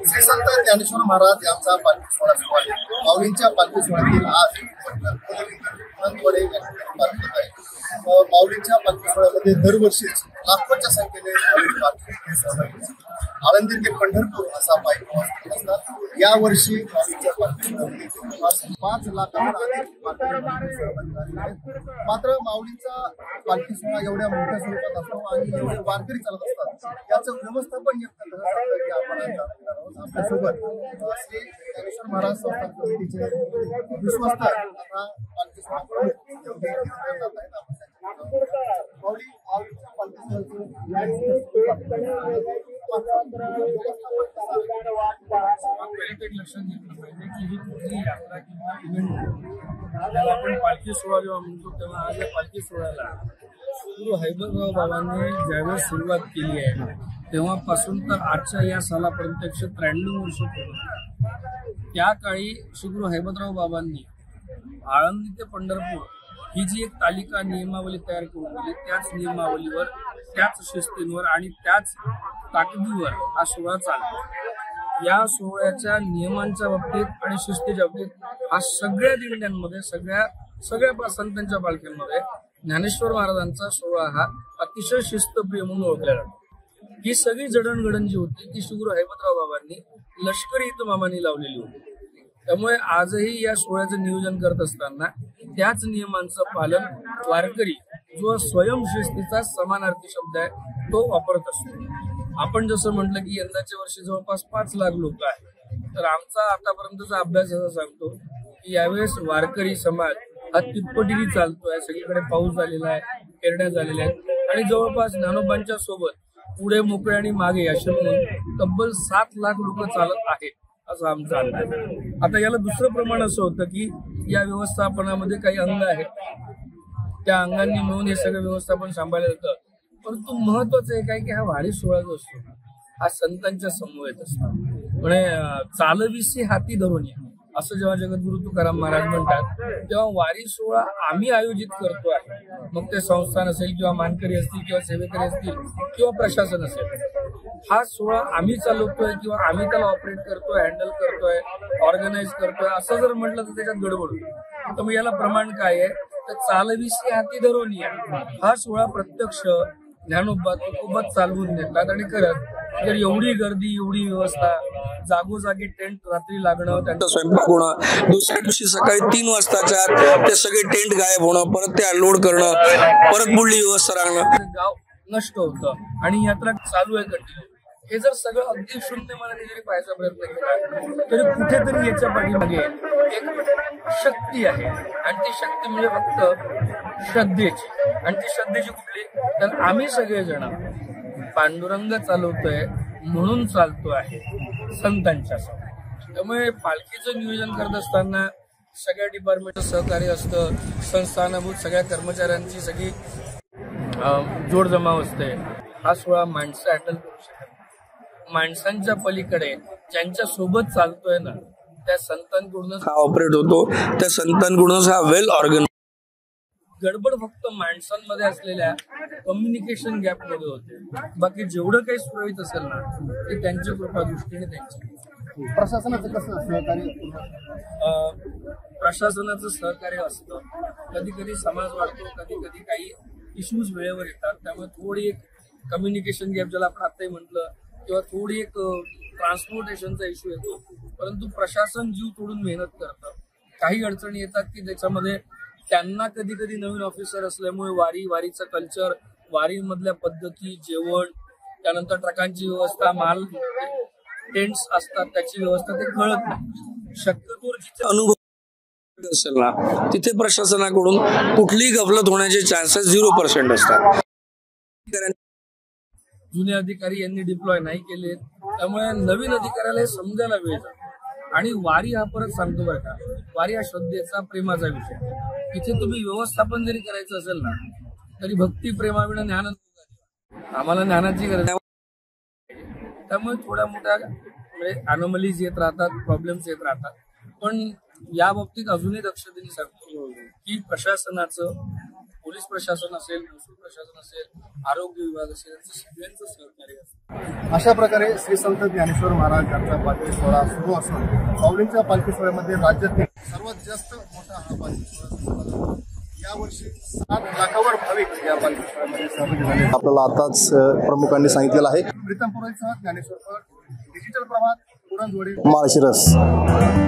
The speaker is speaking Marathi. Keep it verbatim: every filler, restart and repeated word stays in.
श्री संत ज्ञानेश्वर महाराज यांचा पालखी सोहळा सुरू आहे। माऊलींच्या पालखी सोहळ्यातील आज पंढरपूर आहे। माऊलींच्या पालखी सोहळ्यामध्ये दरवर्षीच लाखोच्या संख्येने पालखी सहभागी आळंदी ते पंढरपूर असा पायी प्रवास करत असतात। या वर्षी माऊलींच्या पालखी सोहळ्यामध्ये पाच लाखांहून अधिक पालखी सहभागी झाले आहेत। मात्र माऊलींचा पालखी सोहळा एवढ्या मोठ्या स्वरूपात असतो आणि एवढे वारकरी चालत असतात, याचं व्यवस्थापन नेमकं कसं असतं की आपण आपल्यासोबत श्री ज्ञानेश्वर महाराज संस्थान कमिटीचे विश्वस्त आता पालखी सोहळा जात आहेत। माऊली माऊलींच्या पालखी लक्षात घेतलं पाहिजे की ही कुठली यात्रा किंवा इव्हेंट ज्याला आपण पालखी सोहळा जेव्हा म्हणतो तेव्हा आज या पालखी सोहळ्याला गुरु हैबतराव बाबांनी ज्यावेळेस सुरुवात केली आहे तेव्हापासून तर आजच्या या सालापर्यंत एकशे त्र्याण्णव वर्ष पूर्ण। त्या काळी श्री गुरु हैबतराव बाबांनी आळंदी ते पंढरपूर ही जी एक तालिका नियमावली तयार करून दिली, त्याच नियमावलीवर त्याच शिस्तींवर आणि त्याच ताकदीवर हा सोहळा चालतो। या सोहळ्याच्या नियमांच्या बाबतीत आणि शिस्तीच्या बाबतीत हा सगळ्या दिंड्यांमध्ये सगळ्या सगळ्या संतांच्या पालख्यांमध्ये ज्ञानेश्वर महाराजांचा सोहळा हा अतिशय शिस्तप्रिय म्हणून ओळखला जातो। ही सगळी जडणघडण जी होती ती श्री गुरु हैबतराव बाबांनी लष्करी इतमामांनी लावलेली होती। त्यामुळे आजही या सोहळ्याचं नियोजन करत असताना त्याच नियमांचं पालन वारकरी जो स्वयंशिस्तीचा समानार्थी शब्द आहे तो वापरत असतो। आपण जसं म्हटलं की यंदाच्या वर्षी जवळपास पाच लाख लोक आहेत, तर आमचा आतापर्यंतचा अभ्यास असा सांगतो की यावेळेस वारकरी समाज हा तिप्पटीने चालतोय। सगळीकडे पाऊस झालेला आहे, पेरण्या झालेल्या आहेत आणि जवळपास ज्ञानोबांच्या सोबत पुढे मोकळे आणि मागे असे म्हणून तब्बल सात लाख लोक चालत आहेत असं आमचं अंदाज आहे। आता याला दुसरं प्रमाण असं होतं की या व्यवस्थापनामध्ये काही अंग आहेत, त्या अंगांनी मिळून हे सगळं व्यवस्थापन सांभाळलं जातं। परंतु महत्वाचं एक आहे की हा वारी सोहळा जो असतो हा संतांच्या समवेत असतो। म्हणजे चालविसी हाती धरून या असं जेव्हा जगद्गुरु तुकाराम महाराज म्हणतात तेव्हा वारी सोहळा आम्ही आयोजित करतो आहे। मग ते संस्थान असेल किंवा मानकरी असतील किंवा सेवेकरी असतील किंवा प्रशासन असेल, हा सोहळा आम्ही चालवतोय किंवा आम्ही त्याला ऑपरेट करतोय, हँडल करतोय, ऑर्गनाईज करतोय असं जर म्हटलं तर त्याच्यात गडबड होईल। तर मग याला प्रमाण काय आहे तर चालविसी हाती धरून या हा सोहळा प्रत्यक्ष ज्ञानोबा तुकोबा चालवून नेतात आणि करत जर एवढी गर्दी एवढी व्यवस्था जागोजागी टेंट रात्री लागणं, त्यांचा स्वयंपाक होणं, दुसऱ्या दिवशी सकाळी तीन वाजताच्या आत ते सगळे टेंट गायब होणं, परत ते अनलोड करणं, परत पुढली व्यवस्था राहणं, गाव नष्ट होतं आणि यात्रा चालू आहे कंटिन्यू। हे जर सगळं अगदी शून्य मनाने जरी पाहायचा प्रयत्न केला तरी कुठेतरी याच्या पाठीमागे एक शक्ती आहे आणि ती शक्ती म्हणजे फक्त श्रद्धेची। आणि ती श्रद्धेची कुठली तर आम्ही सगळेजण पांडुरंग चालवतोय म्हणून चालतो आहे संतांच्या समोर। त्यामुळे पालखीचं नियोजन करत असताना सगळ्या डिपार्टमेंटचं सहकार्य असतं, संस्थानभूत सगळ्या कर्मचाऱ्यांची सगळी जोड जमाव असते। हा सोहळा माणसं हँडल करू शकतात, माणसांच्या पलीकडे ज्यांच्या सोबत चालतोय ना त्या संतांकडूनच हा ऑपरेट होतो, त्या संतांकडूनच हा वेल ऑर्गन। गडबड फक्त माणसांमध्ये असलेल्या कम्युनिकेशन गॅप मध्ये होते, बाकी जेवढं काही सुरळीत असेल ना ते त्यांच्या कृपा दृष्टीने त्यांच्या। प्रशासनाचं कसं सहकार्य? प्रशासनाचं सहकार्य असतं, कधी कधी समाज वाढतो, कधी कधी काही इश्यूज वेळेवर येतात, त्यामुळे थोडी एक कम्युनिकेशन गॅप ज्याला आपण आताही म्हटलं किंवा थोडी एक ट्रान्सपोर्टेशनचा इश्यू येतो। परंतु प्रशासन जीव तोडून मेहनत करतं। काही अडचणी येतात की त्याच्यामध्ये त्यांना कधी कधी नवीन ऑफिसर असल्यामुळे वारी वारीचं कल्चर, वारी मधल्या पद्धती, जेवण, त्यानंतर ट्रकांची व्यवस्था, माल टेंट्स असतात त्याची व्यवस्था ते कळत नाही। शक्यतो जिथे अनुभव असेल ना तिथे प्रशासनाकडून कुठलीही गफलत होण्याचे चान्सेस झिरो पर्सेंट असतात। जुने अधिकारी यांनी डिप्लॉय नाही केले, त्यामुळे नवीन अधिकाऱ्याला समजायला वेळ जातो। आणि वारी हा परत सांगतो बरं का, वारी हा श्रद्धेचा प्रेमाचा विषय। इथे तुम्ही व्यवस्थापन जरी करायचं असेल ना तरी भक्ती प्रेमाविना ज्ञान, आम्हाला ज्ञानाची गरज आहे। त्यामुळे थोड्या मोठ्या अनोमलीज येत राहतात, प्रॉब्लेम्स येत राहतात, पण या बाबतीत अजूनही दक्षतेने सांगतो की प्रशासनाचं पोलीस प्रशासन असेल, महसूल प्रशासन असेल, आरोग्य विभाग असेल, यांचं सगळ्यांचं सहकार्य असतं. अशा प्रकारे श्री संत ज्ञानेश्वर महाराज यांचा पालखी सोहळा सुरू असून माऊलींच्या पालखी सोहळ्यामध्ये राज्यातील सर्वात जास्त मोठा हा पालखी सोहळा. यावर्षी सात लाखावर भाविक या पालखी सोहळ्यामध्ये सहभागी झाले आपल्याला आताच प्रमुखांनी सांगितलेलं आहे. प्रीतम पुरोहितसह ज्ञानेश्वर डिजिटल प्रभात, पुरणजोडी, माळशिरस.